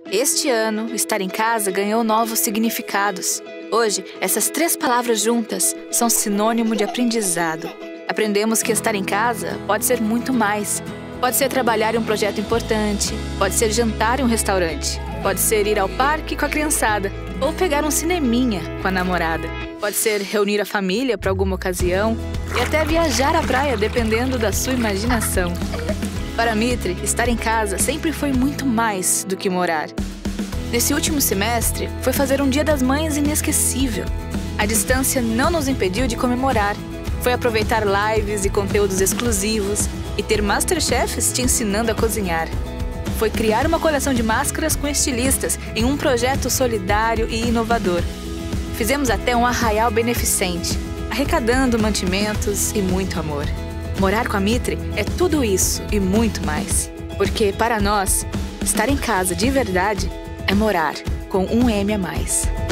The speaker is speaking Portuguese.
Este ano, estar em casa ganhou novos significados. Hoje, essas 3 palavras juntas são sinônimo de aprendizado. Aprendemos que estar em casa pode ser muito mais. Pode ser trabalhar em um projeto importante, pode ser jantar em um restaurante, pode ser ir ao parque com a criançada ou pegar um cineminha com a namorada. Pode ser reunir a família para alguma ocasião e até viajar à praia, dependendo da sua imaginação. Para Mitri, estar em casa sempre foi muito mais do que morar. Nesse último semestre, foi fazer um Dia das Mães inesquecível. A distância não nos impediu de comemorar. Foi aproveitar lives e conteúdos exclusivos e ter masterchefs te ensinando a cozinhar. Foi criar uma coleção de máscaras com estilistas em um projeto solidário e inovador. Fizemos até um arraial beneficente, arrecadando mantimentos e muito amor. Morar com a Mitri é tudo isso e muito mais. Porque, para nós, estar em casa de verdade é morar com um M a mais.